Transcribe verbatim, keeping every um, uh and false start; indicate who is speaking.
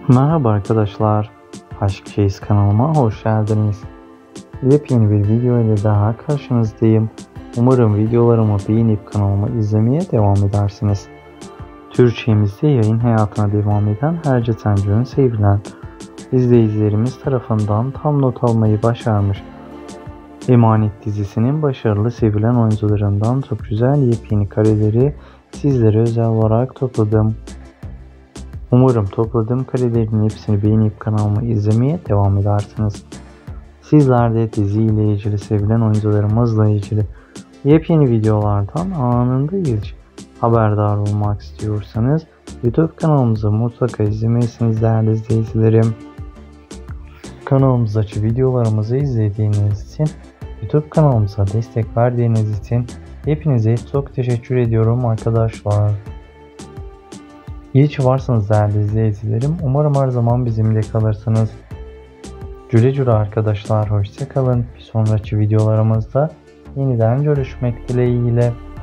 Speaker 1: Merhaba arkadaşlar, Aşk Çeyiz kanalıma hoş geldiniz. Yepyeni bir video ile daha karşınızdayım. Umarım videolarımı beğenip kanalımı izlemeye devam edersiniz. Türkçemizde yayın hayatına devam eden Hercai Tencio'nun sevilen izleyicilerimiz tarafından tam not almayı başarmış Emanet dizisinin başarılı sevilen oyuncularından çok güzel yepyeni kareleri sizlere özel olarak topladım. Umarım topladığım karelerin hepsini beğenip kanalımı izlemeye devam edersiniz. Sizler de dizi ile ilgili, sevilen oyuncularımızla ilgili yepyeni videolardan anında ilk haberdar olmak istiyorsanız YouTube kanalımızı mutlaka izlemelisiniz değerli izleyicilerim. Kanalımızdaki videolarımızı izlediğiniz için, YouTube kanalımıza destek verdiğiniz için hepinize çok teşekkür ediyorum arkadaşlar. İyi ki varsınız değerli izleyicilerim. Umarım her zaman bizimle kalırsınız. Güle güle arkadaşlar. Hoşça kalın. Bir sonraki videolarımızda yeniden görüşmek dileğiyle.